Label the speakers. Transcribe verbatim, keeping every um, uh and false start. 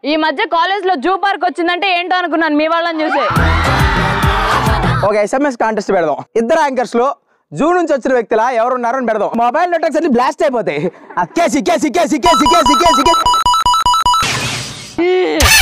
Speaker 1: ఈ మధ్య కాలేజ్ లో జూ పార్క్ వచ్చిందంటే ఏంటో అనుకున్నాను మీ వాళ్ళని చూసే.
Speaker 2: ఒక ఎస్ఎంఎస్ కాంటెస్ట్ పెడదాం. ఇద్దరు యాంకర్స్ లో జూ నుంచి వచ్చిన వ్యక్తుల ఎవరు ఉన్నారో అని పెడదాం. మొబైల్ నెట్వర్క్స్ అన్ని బ్లాస్ట్ అయిపోతాయి. కేసి కేసి కేసి కేసి కేసి కేసి